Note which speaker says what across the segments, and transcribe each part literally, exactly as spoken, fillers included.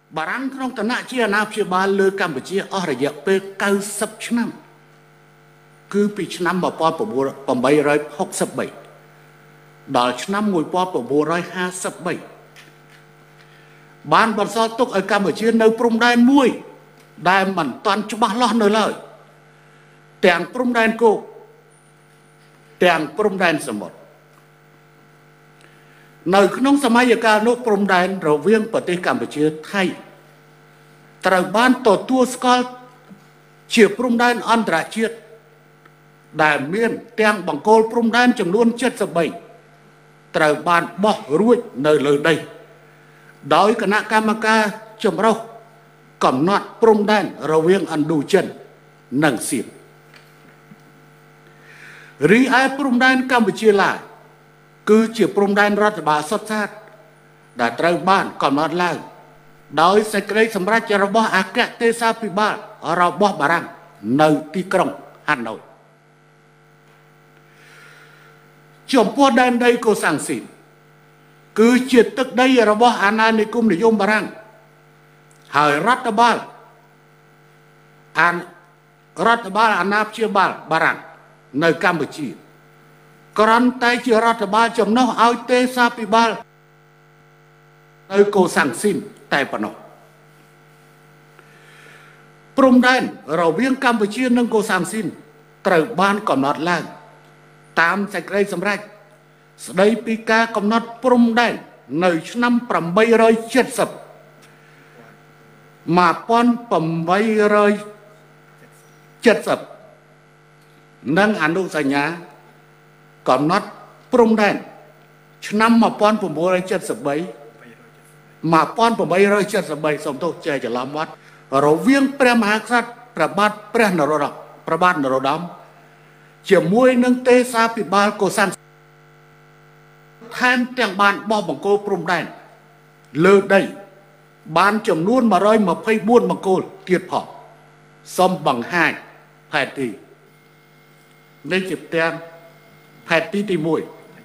Speaker 1: បារាំងក្នុងឋានៈជាអាណាព្យាបាលលើកម្ពុជាអស់រយៈពេលเก้าสิบឆ្នាំគឺពីឆ្នាំmột nghìn tám trăm sáu mươi baដល់ឆ្នាំmột nghìn tám trăm năm mươi baបានបន្សល់ទុកឲ្យកម្ពុជានៅព្រំដែនមួយដែលមិនទាន់ច្បាស់លាស់នៅឡើយទាំងព្រំដែនគោកទាំងព្រំដែនសមុទ្រនៅក្នុងសម័យកាលនោះព្រំដែនរវាងប្រទេសកម្ពុជាថៃត្រូវបានទទួលស្គាល់ជាព្រំដែនអន្តរជាតិដែលមានទាំងបង្គោលព្រំដែនចំនួនเจ็ดสิบสามត្រូវបានបោះរួចនៅលើដីដោយគណៈកម្មការចម្រុះកំណត់ព្រំដែនរវាងឥណ្ឌូចិននិងសៀមរីឯព្រំដែនកម្ពុជាឡាវគឺជាព្រំដែនរដ្ឋបាលសុទ្ធសាធដែលត្រូវបានកំណត់ឡើងដោយសេចក្តីសម្រេចរបស់អគ្គទេសាភិបាលរបស់បារាំងនៅទីក្រុងហាណូយចំពោះដែនដីកូសាំងស៊ីនគឺជាទឹកដីរបស់អាណានិគមនិយមបារាំងហើយរដ្ឋបាលអានរដ្ឋបាលអាណាព្យាបាលបារាំងនៅកម្ពុជាគ្រាន់តែជារដ្ឋបាលចំណុះឲ្យទេសាភិបាលនៅកូសាំងស៊ីនតែប៉ុណ្ណោះព្រំដែនរវាងកម្ពុជានិងកូសាំងស៊ីនត្រូវបានកំណត់ឡើងតាមសេចក្តីសម្រេចស្តីពីការកំណត់ព្រំដែននៅឆ្នាំeight hundred seventy một nghìn tám trăm bảy mươiនិងអនុសញ្ញាកំណត់ព្រំដែនឆ្នាំeighteen seventy ba eighteen seventy baសំទោសចែកច្រឡំវត្តរវាងព្រះមហាក្សត្រព្រះបាទព្រះនរោត្តមព្រះបាទនរោត្តមជាមួយនឹងទេសាភិបាលកូសាំងថែមទាំងបានបោះបង្គោលព្រំដែនលើដីបានចំនួនone hundred twenty-fourបង្គោលទៀតផងសូមបង្ហាញផែនទីនេះជាផ្ទាំងផែនទីទីone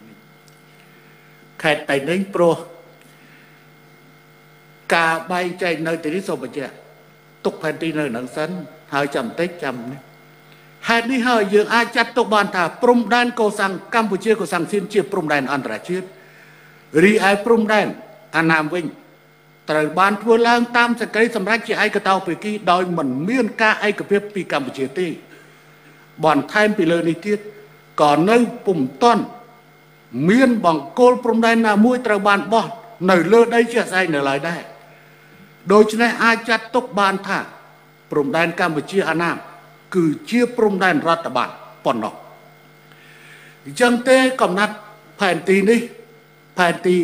Speaker 1: ខេត្តតៃninhព្រោះការបែងចែកនៅទីនេះសូមបញ្ជាក់ទុកផែនទីនៅនឹងសិនហើយចាំបន្តិចចាំនេះហេតុនេះហើយយើងអាចចាត់ទុកបានថាព្រំដែនកូសាំងកម្ពុជាកូសាំងស៊ីនជាព្រំដែនអន្តរជាតិរីឯព្រំដែនអាណាមវិញត្រូវបានធ្វើឡើងតាមសេចក្តីសម្រេចជាឯកតោភាគីដោយមិនមានការឯកភាពពីកម្ពុជាទេបន្ថែមពីលើនេះទៀតក៏នៅពុំទាន់មានបង្គោលព្រំដែនណាមួយត្រូវបានបោះនៅលើដីជាក់ស្ដែងនៅឡើយដែរដូច្នេះអាចចាត់ទុកបានថាព្រំដែនកម្ពុជាអាណាមគឺជាព្រំដែនរដ្ឋបាលប៉ុណ្ណោះអញ្ចឹងទេកំណត់ផែនទីនេះផែនទី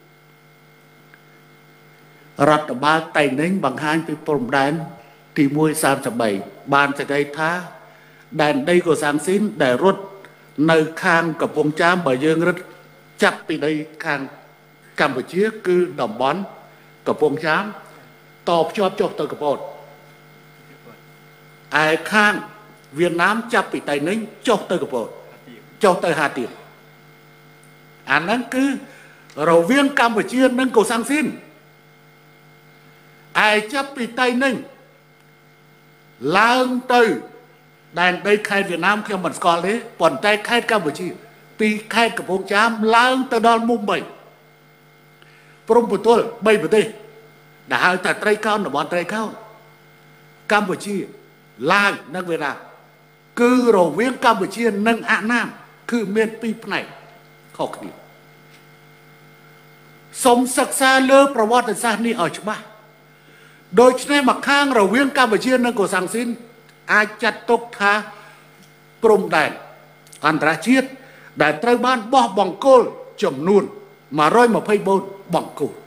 Speaker 1: រដ្ឋបាលតៃninhបង្ហាញពីព្រំដែនទីone thirty-threeបានសេចក្តីថាដែនដីកូសាំងស៊ីនដែលរត់នៅខាងកំពង់ចាមបើយើងរត់ចាប់ពីដីខាងកម្ពុជាគឺតំបន់កំពង់ចាមតភ្ជាប់ចុះទៅកពតឯខាងវៀតណាមចាប់ពីតៃninhចុះទៅកពតចុះទៅហាទៀបអាហ្នឹងគឺរវាងកម្ពុជានិងកូសាំងស៊ីនឯចាប់ពីតៃninhឡើងទៅដែនដីខេត្តវៀតណាមខ្ញុំមិនស្គាល់ទេប៉ុន្តែខេត្តកម្ពុជាពីខេត្តកំពង់ចាមឡើងទៅដល់មុំបីព្រំប្រទល់បីប្រទេសដែលហៅថាត្រីកោណតំបន់ត្រីកោណកម្ពុជាឡាវនិងវៀតណាមគឺរវាងកម្ពុជានិងអាណាមគឺមានពីរផ្នែកខុសគ្នាសូមសិក្សាលើប្រវត្តិសាស្ត្រនេះឲ្យច្បាស់ដូច្នេះមកខាងរវាងកម្ពុជានិងកូសាំងស៊ីនអាចចាត់ទុកថាព្រំដែនអន្តរជាតិដែលត្រូវបានបោះបង្គោលចំនួនone hundred twenty-fourបង្គោល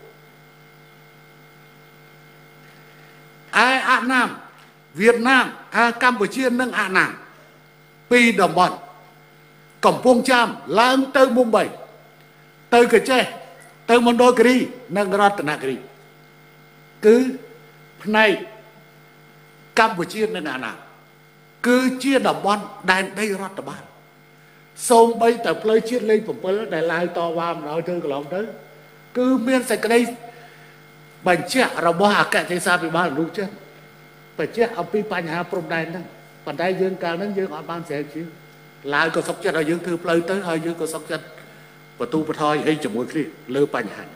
Speaker 1: ឯអាណាមវៀតណាមអាកម្ពុជានិងអាណាមពីរតំបន់កំពង់ចាមឡើងទៅមុំបីទៅកញ្ចេះទៅមណ្ឌលគិរីនិងរតនគិរីគឺផ្នែកកម្ពុជានិងអាណាមគឺជាតំបន់ដែនដីរដ្ឋបាលសូម្បីតែផ្លូវជាតិលេខsevenដែលឡាយតវ៉ាមិនឲ្យទៅកន្លងទៅគឺមានសេចក្តីបញ្ជាក់របស់អគ្គទេសាភិបាលលោកចិនបញ្ជាក់អំពីបញ្ហាព្រំដែនហ្នឹងប៉ុន្តែយើងកាលហ្នឹងយើងអត់បានស្រាវជ្រាវឡើយក៏សុខចិត្តឲ្យយើងធ្វើផ្លូវទៅហើយយើងក៏សុខចិត្តបន្ទូបន្ថយអីជាមួយគ្នាលើបញ្ហា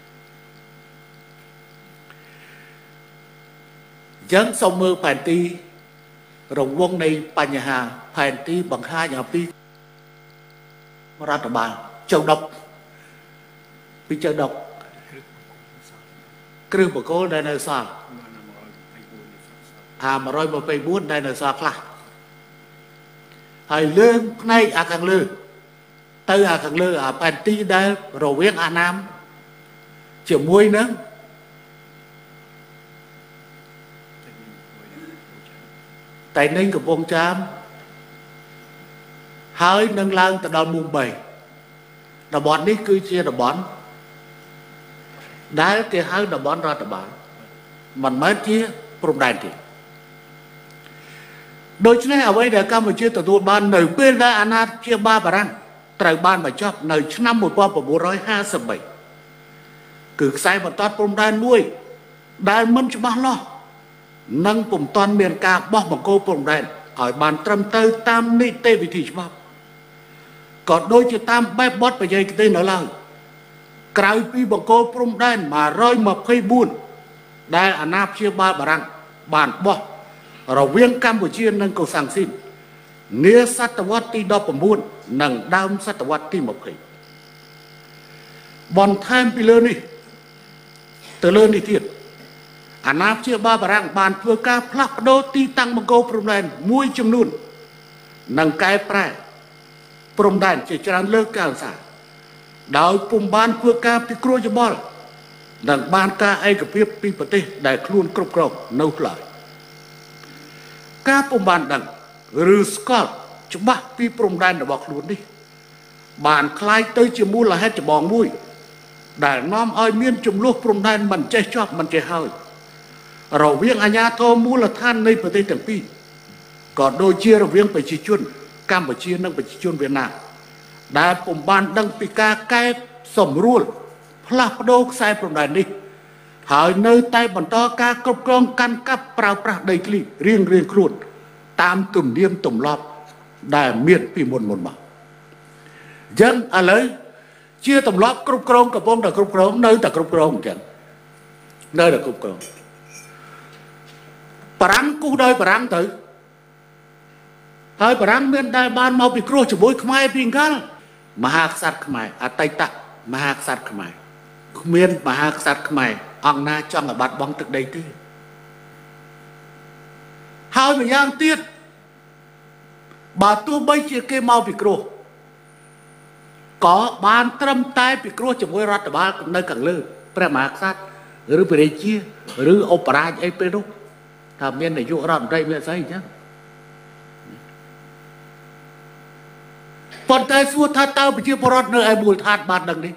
Speaker 1: យើងសូមមើលផែនទីរង្វង់នៃបញ្ហាផែនទីបង្ហាញអំពីរដ្ឋបាលចៅដុកពីចៅដុកគ្រឹះបកគោលដែលនៅសល់អាmột trăm hai mươi tưដែលនៅសល់ខ្លះហើយលើងផ្នែកអាខាងលើទៅអាខាងលើអាផែនទីដែលរវាងអាណាមជាមួយនឹងតែនឹងកំពង់ចាមហើយនឹងឡើងទៅដល់មុំបីតំបន់នេះគឺជាតំបន់ដែលគេហៅតំបន់រដ្ឋបាលមិនមែនជាព្រំដែនទេដូច្នេះអ្វីដែលកម្ពុជាទទួលបាននៅពេលដែលអាណាព្យាបាលបារាំងត្រូវបានបញ្ចប់នៅឆ្នាំmột nghìn chín trăm hai mươi baគឺខ្សែបន្ទាត់ព្រំដែនមួយដែលមិនច្បាស់លាស់និងពុំទាន់មានការបោះបង្គោលព្រំដែនឲ្យបានត្រឹមត្រូវតាមនីតិវិធីច្បាប់ក៏ដូចជាតាមបែបបទបច្ចេកទេសនៅឡើយក្រៅពីបង្គោលព្រំដែនmột trăm hai mươi tưដែលអាណាព្យាបាលបារាំងបានបោះរវាងកម្ពុជានិងកូសាំងស៊ីននាសតវត្សទីដប់៩និងដើមសតវត្សទី២០បន្ថែមពីលើនេះទៅលើនេះទៀតអាណាព្យាបាលបារាំងបានធ្វើការផ្លាស់ប្ដូរទីតាំងបង្គោលព្រំដែនមួយចំនួននិងកែប្រែព្រំដែនជាច្រើនលើកកាលសាដោយពុំបានធ្វើការពិគ្រោះយោបល់និងបានការឯកភាពពីប្រទេសដែលខ្លួនគ្រប់គ្រងនៅឡើយការពុំបានដឹងឬស្គាល់ច្បាស់ពីព្រំដែនរបស់ខ្លួននេះបានคล้ายទៅជាមូលហេតុចម្បងមួយដែលនាំឲ្យមានចំនួនព្រំដែនមិនចេះចប់មិនចេះហើយរវាងអាជ្ញាធរមូលដ្ឋាននៃប្រទេសទាំងពីរក៏ដូចជារវាងប្រជាជនកម្ពុជានិងប្រជាជនវៀតណាមដែលពុំបានដឹងពីការកែសម្រួលផ្លាស់ប្ដូរខ្សែព្រំដែននេះហើយនៅតែបន្តការគ្រប់គ្រងកាន់កាប់ប្រើប្រាស់ដីធ្លីរៀងរៀងខ្លួនតាមទំនៀមទម្លាប់ដែលមានពីមុនមុនមកអញ្ចឹងឥឡូវជាទម្លាប់គ្រប់គ្រងកំពុងតែគ្រប់គ្រងនៅតែគ្រប់គ្រងអញ្ចឹងនៅតែគ្រប់គ្រងបារាំងគូសដោយបារាំងទៅហើយបារាំងមានដែលបានមកពិគ្រោះជាមួយខ្មែរពីកាលមហាក្សត្រខ្មែរអតីតមហាក្សត្រខ្មែរគ្មានមហាក្សត្រខ្មែរអង្គណាចង់ឲ្យបាត់បង់ទឹកដីទេហើយម្យ៉ាងទៀតបើទោះបីជាគេមកពិគ្រោះក៏បានត្រឹមតែពិគ្រោះជាមួយរដ្ឋបាលនៅខាងលើព្រះមហាក្សត្រឬព្រះរាជាឬឧបរាជអីពេលនោះថាមាននាយករដ្ឋមន្ត្រីមានស្អីអញ្ចឹងប៉ុន្តែសួរថាតើប្រជាពលរដ្ឋនៅឯមូលដ្ឋានបានដឹងនេះ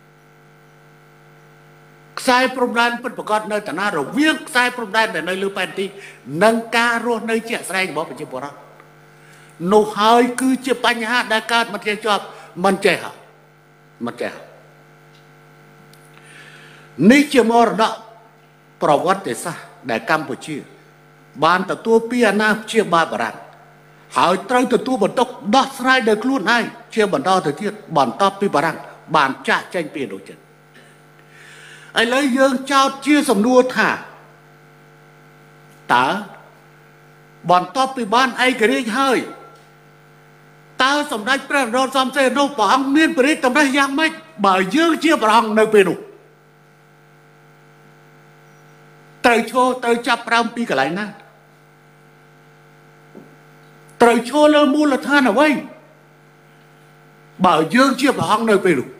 Speaker 1: ខ្សែព្រំដែនពិតប្រាកដនៅតាណារវាងខ្សែព្រំដែនដែលនៅលើផែនទីនិងការរស់នៅជាក់ស្ដែងរបស់ប្រជាពលរដ្ឋនោះហើយគឺជាបញ្ហាដែលកើតមកជាជាប់មិនចេះហ่ะមិនចេះនេះជាមរតកប្រវត្តិសាស្ត្រដែលកម្ពុជាបានទទួលពីអាណាព្យាបាលបារាំងហើយត្រូវទទួលបន្ទុកដោះស្រាយដោយខ្លួនឯងជាបន្តទៅទៀតបន្ទាប់ពីបារាំងបានចាក់ចែងពីឥឡូវយើងចោទជាសំណួរថាតើបន្ទាប់ពីបានឯករាជ្យហើយតើសម្ដេចព្រះនរោត្តមសីហនុព្រះអង្គមានព្រះរាជតម្រិះយ៉ាងម៉េចបើយើងជាព្រះអង្គនៅពេលនោះត្រូវឈរត្រូវចាប់ផ្ដើមពីកន្លែងណាត្រូវឈរលើមូលដ្ឋានអ្វីបើយើងជាព្រះអង្គនៅពេលនោះ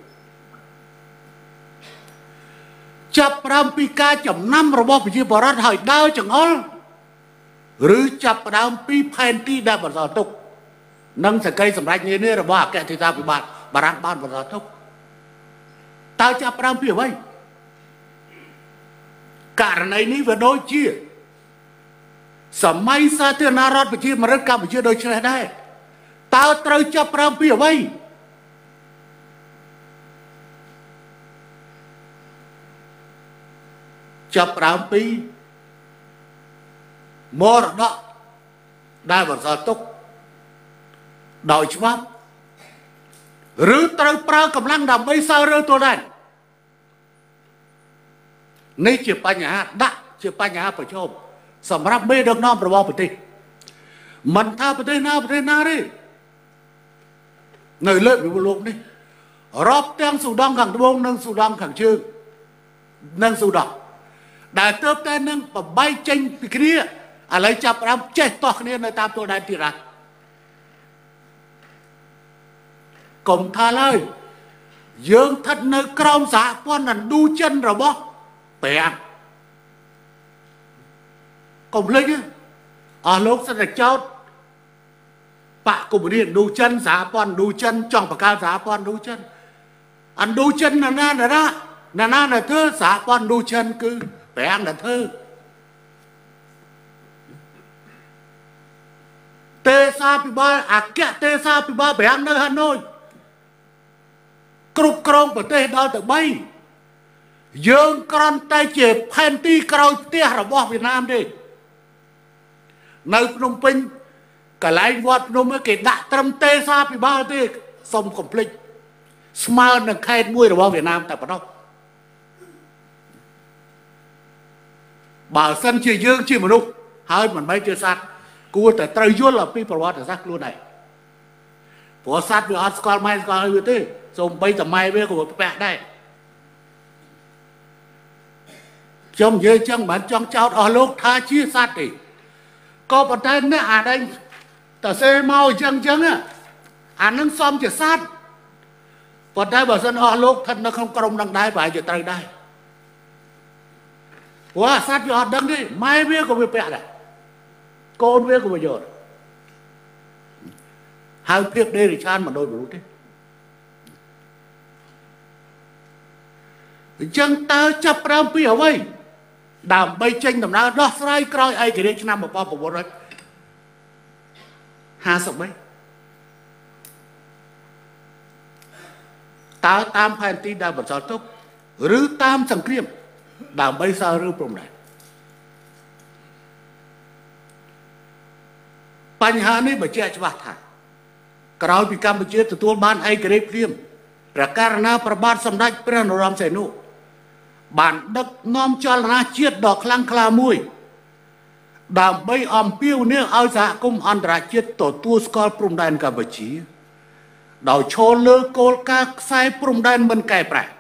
Speaker 1: ចាប់ផ្ដើមពីការចំណាំរបស់ប្រជាពលរដ្ឋហើយដើរចង្អុលឬចាប់ផ្ដើមពីផែនទីដែលបន្តទុកនិងសក្តិសម្រាប់នានារបស់អគ្គទេសាភិបាលបារាំងបានបន្តទុកតើចាប់ផ្ដើមពីអ្វីករណីនេះវាដូចជាសម័យសាធារណរដ្ឋប្រជាមានិតកម្ពុជាដូចនេះដែរតើត្រូវចាប់ផ្ដើមពីអ្វីចាប់ដើមពីមរតកដែលបន្សល់ទុកដោយច្បាប់ឬត្រូវប្រើកម្លាំងដើម្បីសើរើទួលដែននេះជាបញ្ហាដាក់ជាបញ្ហាប្រឈមសម្រាប់មេដឹកនាំរបស់ប្រទេសមិនថាប្រទេសណាប្រទេសណាទេនៅលើពិភពលោកនេះរាប់ទាំងស៊ូដង់ខាងត្បូងនិងស៊ូដង់ខាងជើងនិងស៊ូដង់ដែលទើបតែនឹងបបែកចេញពីគ្នាឥឡូវចាប់ផ្ដើមចេះតោះគ្នានៅតាមទួលដែនទៀតហើយកុំថាឡើយយើងស្ថិតនៅក្រោមសហព័ន្ធឥណ្ឌូចិនរបស់ប្រាំងកុំភ្លេចអស់លោកសិនតែចោតបកកុម្មុយនីសឥណ្ឌូចិនសហព័ន្ធឥណ្ឌូចិនចង់បង្កើតសហព័ន្ធឥណ្ឌូចិនឥណ្ឌូចិនណាណាណាណាណាណាធ្វើសហព័ន្ធឥណ្ឌូចិនគឺប្រាំងដែលធ្វើទេសាភិបាលអគ្គទេសាភិបាលប្រាំងនៅហាណូយគ្រប់គ្រងប្រទេសដល់ទៅបីយើងគ្រាន់តែជាផែនទីក្រោយផ្ទះរបស់វៀតណាមទេនៅភ្នំពេញកន្លែងវត្តភ្នំគេដាក់ត្រឹមទេសាភិបាលទេសុំកុំភ្លេចស្មើនឹងខេត្តមួយរបស់វៀតណាមតែប៉ុណ្ណោះបើសិនជាយើងជាមនុស្សហើយមិនមែនជាសត្វគួរតែត្រូវយល់អំពីប្រវត្តិសាស្ត្រខ្លួនឯងព្រោះសត្វវាអត់ស្គាល់ម៉ែស្គាល់ឲ្យវាទេសូម្បីតែម៉ែវាក៏វាពាក់ដែរខ្ញុំនិយាយចឹងមិនចង់ចោទអស់លោកថាជាសត្វទេក៏ប៉ុន្តែអ្នកអានេះតើសេមកអញ្ចឹងអញ្ចឹងអានឹងសមជាសត្វប៉ុន្តែបើសិនអស់លោកស្ថិតនៅក្នុងក្រុមនឹងដែរប្រហែលជាត្រូវដែរព្រោះសត្វវាអត់ដឹងទេម៉ែវាក៏វាពាក់ដែរកូនវាក៏វាយកហើយភាពដេរិឆានមិនដូចមនុស្សទេអញ្ចឹងតើចាប់ផ្ដើមពីអ្វីដើម្បីចេញដំណើរដោះស្រាយក្រោយឯករាជ្យឆ្នាំmột nghìn chín trămห้าสิบបីតើតាមផែនទីដែលបន្សល់ទុកឬតាមសង្គ្រាមដើម្បីសើឬព្រំដែនបញ្ហានេះបញ្ជាក់ច្បាស់ថាក្រោយពីកម្ពុជាទទួលបានឯករាជ្យភ្លាមប្រការណាប្របាទសម្ដេចព្រះនរោត្តមសីហនុបានដឹកនាំចលនាជាតិដ៏ខ្លាំងក្លាមួយដើម្បីអំពាវនាវឲ្យសហគមន៍អន្តរជាតិទទួលស្គាល់ព្រំដែនកម្ពុជាដោយឈលលើគោលការណ៍ខ្សែព្រំដែនមិនកែប្រែ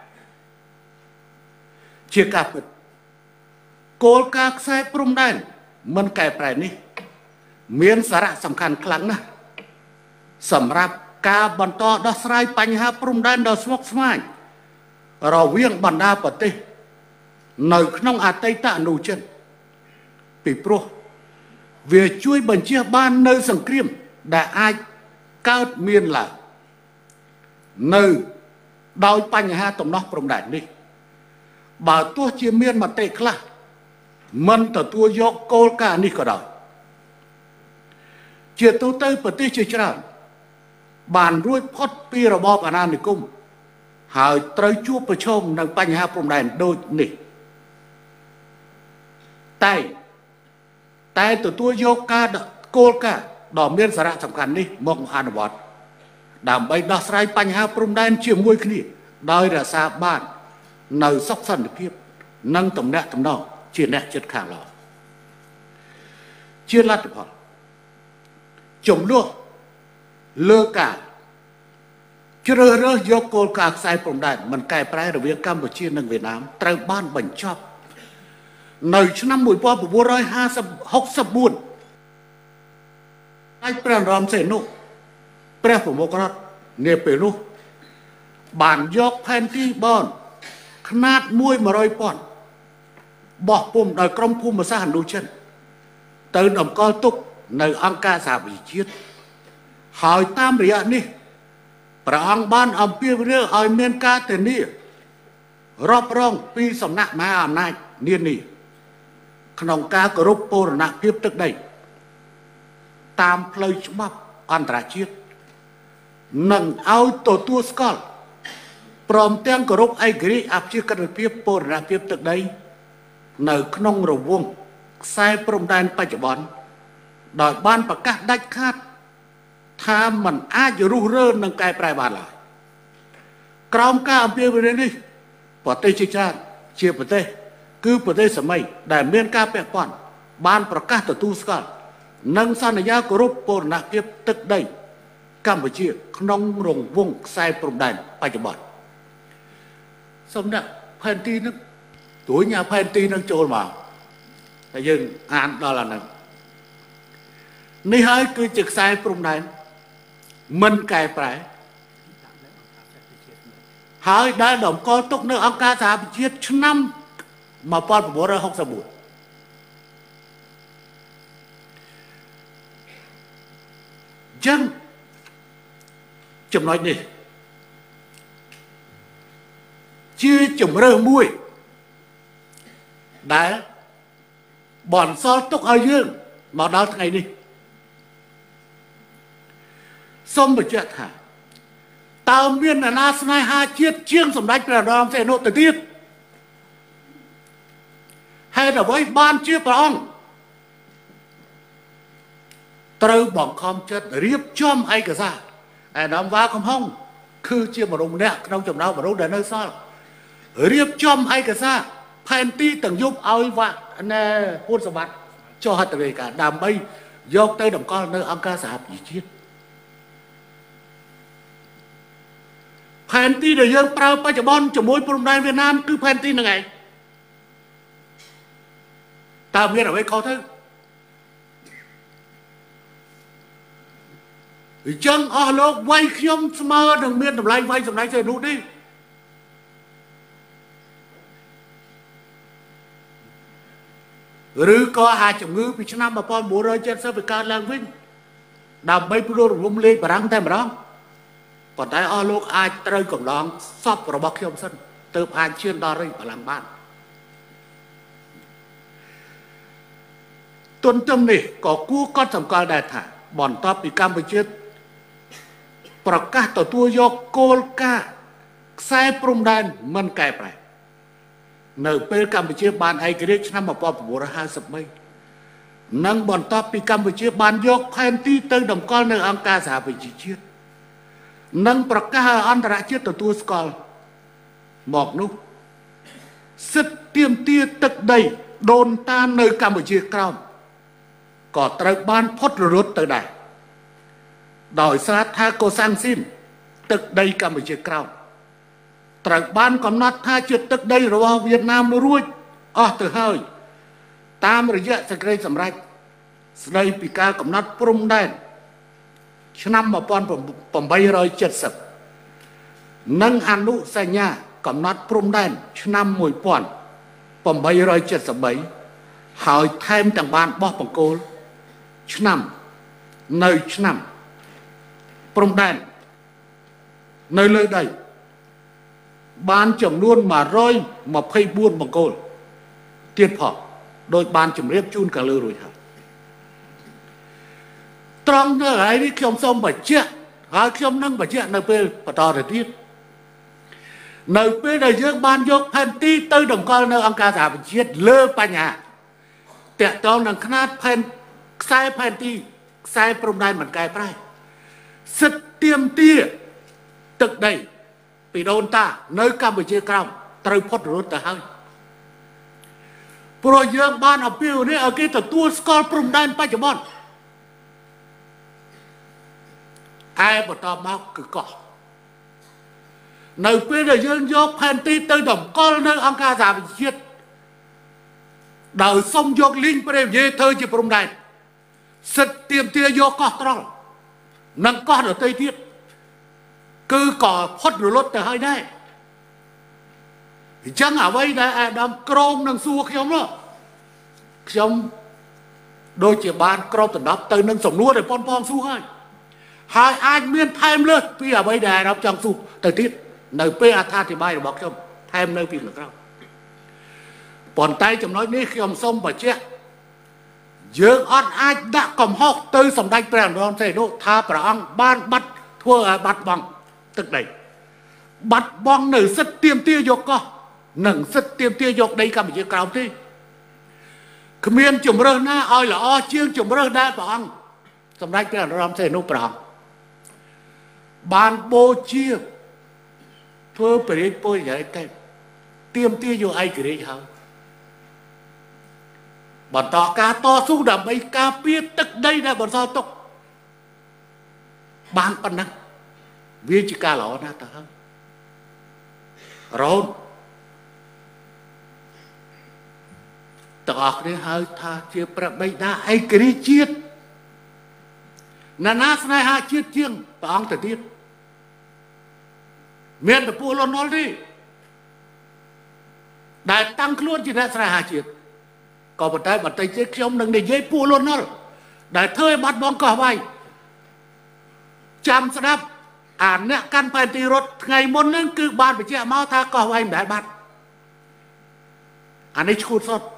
Speaker 1: ជាការពិតគោលការណ៍ខ្សែព្រំដែនមិនកែប្រែនេះមានសារៈសំខាន់ខ្លាំងណាស់សម្រាប់ការបន្តដោះស្រាយបញ្ហាព្រំដែនដ៏ស្មុគស្មាញរវាងបណ្ដាប្រទេសនៅក្នុងអតីតអនុចិនពីព្រោះវាជួយបញ្ជៀសបាននៅសង្គ្រាមដែលអាចកើតមានឡើងនៅដោយបញ្ហាទំនាស់ព្រំដែននេះបើទោះជាមានមតិខ្លះមិនទទួលយកគោលការណ៍នេះក៏ដោយជាទូទៅប្រទេសជាច្រើនបានរួចផុតពីរបបអាណានិគមហើយត្រូវជួបប្រឈមនឹងបញ្ហាព្រំដែនដូចនេះតែតែទទួលយកការគោលការណ៍ដ៏មានសារៈសំខាន់នេះមកអនុវត្តដើម្បីដោះស្រាយបញ្ហាព្រំដែនជាមួយគ្នាដោយរក្សាបាននៅសុខសន្តិភាពនិងទំនាក់ទំនងជាអ្នកជិតខាងល្អជាលទ្ធផលចំនួនលើការជ្រើសរើសយកគោលការណ៍ខ្សែព្រំដែនមិនកែប្រែរវាងកម្ពុជានិងវៀតណាមត្រូវបានបញ្ចប់នៅឆ្នាំmột nghìn chín trăm sáu mươi tưហើយព្រះនរោត្តមសីហនុព្រះប្រមុខរដ្ឋនាពេលនោះបានយកផែនទីបនຂະຫນາດមួយមួយរយពាន់បោះពុំដោយក្រុមភូមិសាស្ត្រឥណ្ឌូចិនទៅតម្កល់ទុកនៅអង្គការសហប្រជាជាតិហើយតាមរយៈនេះព្រះអង្គបានអំពាវនាវឲ្យមានការធានារាប់រងពីសំណាក់មហាអំណាចនានាក្នុងការគោរពបូរណភាពទឹកដីតាមផ្លូវច្បាប់អន្តរជាតិនិងឲ្យទទួលស្គាល់ព្រមទាំងគោរពឯករាជ្យអព្យាក្រឹតភាពបូរណភាពទឹកដីនៅក្នុងរង្វង់ខ្សែព្រំដែនបច្ចុប្បន្នដោយបានប្រកាសដាច់ខាតថាมันអាចរុះរើនឹងកែប្រែបានឡើយក្រោមការអំពាវនាវនេះប្រទេសជាច្រើនជាប្រទេសគឺប្រទេសសម័យដែលមានការពាក់ព័ន្ធបានប្រកាសទទួលស្គាល់និងសន្យាគោរពបូរណភាពទឹកដីកម្ពុជាក្នុងរង្វង់ខ្សែព្រំដែនបច្ចុប្បន្នសូមដាក់ផែនទីនឹងទួយញ៉ាផែនទីនឹងចូលមកតែយើងអានដល់អាហ្នឹងនេះហើយគឺជាខ្សែព្រំដែនមិនកែប្រែហើយដែលតម្កល់ទុកនៅអង្គការសហប្រជាជាតិឆ្នាំmột nghìn chín trăm sáu mươi tưចឹងចំណុចនេះជាជំរឿមួយដែលបន្សល់ទុកឲ្យយើងមកដល់ថ្ងៃនេះសូមបញ្ជាក់ថាតើមានអាណាស្នេហាជាតិជាងសម្ដេចព្រះនរោត្តមសីហនុទៅទៀតហេតុអ្វីបានជាព្រះអង្គត្រូវបង្ខំចិត្តរៀបចំឯកសារអាដាមវ៉ាកំហុងគឺជាមនុស្សម្នាក់ក្នុងចំណោមមនុស្សដែលនៅសល់រៀបចំឯកសារផែនទីទាំងយប់ឲ្យវ៉ាណែហ៊ុនសវ័តចុះហត្ថលេខាដើម្បីយកទៅតម្កល់នៅអង្គការសហប្រជាជាតិផែនទីដែលយើងប្រើបច្ចុប្បន្នជាមួយព្រំដែនវៀតណាមគឺផែនទីហ្នឹងឯងតើមានអ្វីខុសទៅអញ្ចឹងអស់លោកវាយខ្ញុំស្មើនឹងមានតម្លៃវាយសម្ដេចសីហនុនេះឬក៏អាចជំងឺពីឆ្នាំmột nghìn chín trăm bảy mươiវាកើតឡើងវិញដើម្បីព្រោះរំលំលេខបារាំងតែម្ដងប៉ុន្តែអស់លោកអាចត្រូវកំឡងសពរបស់ខ្ញុំសិនទើបអាចឈានដល់រីបារាំងបានទន្ទឹមនេះក៏គួរកត់សម្គាល់ដែរថាបន្ទាប់ពីកម្ពុជាប្រកាសទទួលយកគោលការណ៍ខ្សែព្រំដែនមិនកែប្រែនៅពេលកម្ពុជាបានឯករាជ្យឆ្នាំmột nghìn chín trămห้าสิบ三និងបន្ទាប់ពីកម្ពុជាបានយកផែនទីទៅតម្កល់នៅអង្គការសហប្រជាជាតិនិងប្រកាសឲ្យអន្តរជាតិទទួលស្គាល់មកនោះសិទ្ធិទាមទារទឹកដីដូនតានៅកម្ពុជាក្រោមក៏ត្រូវបានផុតរលត់ទៅដែរដោយសារថាកូសាំងស៊ីនទឹកដីកម្ពុជាក្រោមត្រូវបានកំណត់ថាជាទឹកដីរបស់វៀតណាមរួចអស់ទៅហើយតាមរយៈសេចក្តីសម្រេចស្តីពីការកំណត់ព្រំដែនឆ្នាំmột nghìn tám trăm bảy mươiនិងអនុសញ្ញាកំណត់ព្រំដែនឆ្នាំmột nghìn tám trăm bảy mươi baហើយថែមទាំងបានបោះបង្គោលឆ្នាំនៅឆ្នាំព្រំដែននៅលើដីបានចំនួនmột trăm hai mươi tưបង្គោលទៀតផងដោយបានជម្រាបជូនកាលលើរួចហើយត្រង់នៅហើយនេះខ្ញុំសូមបញ្ជាក់ហើយខ្ញុំនឹងបញ្ជាក់នៅពេលបន្តទៅទៀតនៅពេលដែលយើងបានយកផែនទីទៅតម្កល់នៅអង្គការសហប្រជាជាតិលើបញ្ហាតកតងនឹងຂະຫນາດផែនខ្សែផែនទីខ្សែព្រំដែនមិនកែប្រែសិទ្ធិទាមទារទឹកដីពីដូនតានៅកម្ពុជាក្រោមត្រូវផុតរលត់ទៅហើយព្រោះយើងបានអំពាវនាវឲ្យគេទទួលស្គាល់ព្រំដែនបច្ចុប្បន្នឯបន្តមកគឺកោះនៅពេលដែលយើងយកផែនទីទៅតម្កល់នៅអង្គការសហប្រជាជាតិដោយសុំយកលីងព្រែកនិយាយធ្វើជាព្រំដែនសិទ្ធិទាមទារយកកោះត្រល់និងកោះដទៃទៀតគឺក៏ផុតរលត់ទៅហើយដែរអញ្ចឹងអ្វីដែលអាដាមក្រមនឹងសួរខ្ញុំនោះខ្ញុំដូចជាបានក្របដណ្ដប់ទៅនឹងសំណួរដែលប៉ុនផងសួរហើយហើយអាចមានថែមលើសពីអ្វីដែលអាដាមចង់សួរទៅទៀតនៅពេលអត្ថាធិប្បាយរបស់ខ្ញុំថែមនៅពីខាងក្រៅប៉ុន្តែចំណុចនេះខ្ញុំសូមបញ្ជាក់យើងអត់អាចដាក់កំហុសទៅសម្ដេចព្រះនរោត្តមសីហនុថាព្រះអង្គបានបាត់ធ្វើឲ្យបាត់បង់ទឹកដីបាត់បង់នៅសិទ្ធិទាមទារយកកោះនិងសិទ្ធិទាមទារយកដីកម្ពុជាក្រោមទេគ្មានជំរើសណាឲ្យល្អជាងជំរើសដែរព្រះអង្គសម្ដេចព្រះនរោត្តមសីហនុព្រះអង្គបានបូជាធ្វើព្រះរាជពរជ័យតែទៀមទាយកឯករាជ្យហើយបន្តការតស៊ូដើម្បីការពារទឹកដីដែលបន្សល់ទុកបានប៉ុណ្ណឹងវាជាការល្អណាស់ទៅហើយរហូតទាំងអស់គ្នាហៅថាជាព្រះបិតាឯករាជ្យជាតិណានាស្នេហាជាតិជាងព្រះអង្គទៅទៀតមានតែពួកលន់នល់ទេដែលតាំងខ្លួនជាអ្នកស្នេហាជាតិក៏ប៉ុន្តែបន្តិចទៀតខ្ញុំនឹងនិយាយពួកលន់នល់ដែលធ្វើឲ្យបាត់បង់កោះវ៉ៃចាំស្ដាប់អាអ្នកកាន់ផែនទីរត់ថ្ងៃមុនហ្នឹងគឺបានបញ្ជាក់មកថាកោះវ៉ៃមិនដែលបាត់អានេះឈួតសុទ្ធ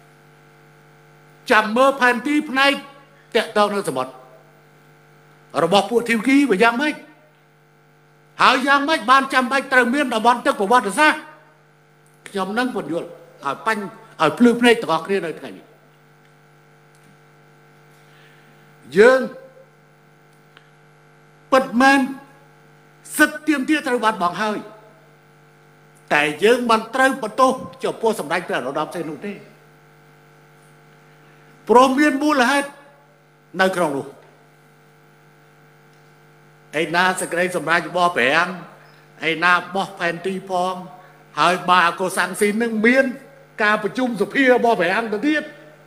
Speaker 1: ចាំមើលផែនទីផ្នែកតាក់ទងនឹងសមុទ្ររបស់ពួកធីវគីវាយ៉ាងម៉េចហើយយ៉ាងម៉េចបានចាំបាច់ត្រូវមានតំបន់ទឹកប្រវត្តិសាស្ត្រខ្ញុំនឹងពន្យល់ឲ្យបាញ់ឲ្យភ្លឺភ្នែកទាំងអស់គ្នានៅថ្ងៃនេះយើងពិតមែនសិទ្ធិទាមទារត្រូវបាត់បង់ហើយតែយើងមិនត្រូវបន្ទោសចំពោះសម្ដេចព្រះនរោត្តមសីហនុទេព្រមមានមូលហេតុនៅក្នុងនោះឯណាសេចក្តីសម្រេចរបស់ព្រះអង្គឯណាបោះផែនទីផងហើយបើកូសាំងស៊ីននឹងមានការប្រជុំសភារបស់ព្រះអង្គទៅទៀត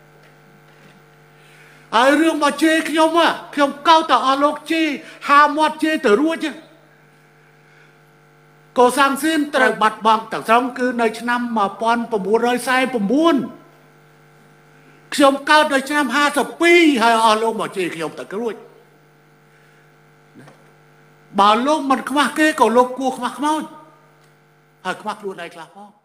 Speaker 1: ហើយរឿងមកជេរខ្ញុំខ្ញុំកោតទៅអស់លោកជេរហាមាត់ជេរទៅរួចកូសាំងស៊ីនត្រូវបាត់បង់ទាំងស្រុងគឺនៅឆ្នាំmột nghìn chín trăm bốn mươi chínខ្ញុំកើតនៅឆ្នាំห้าสิบពីរហើយអស់លោកមកជេរខ្ញុំទៅរួចបើលោកមិនខ្មាស់គេក៏លោកគួរខ្មាស់ខ្មោចហើយខ្មាស់ខ្លួនឯងខ្លះផង